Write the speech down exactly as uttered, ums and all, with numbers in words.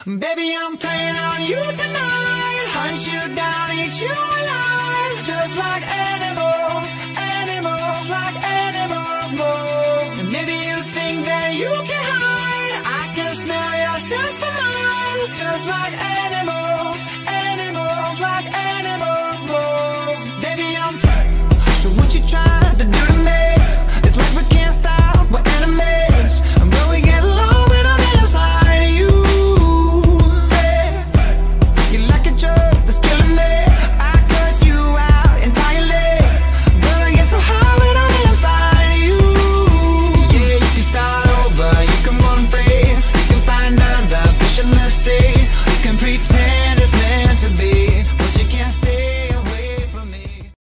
Baby, I'm playing on you tonight. Hunt you down, eat you alive. Just like animals, animals, like animals, moles. And maybe you think that you can hide. I can smell yourself for miles. Just like animals.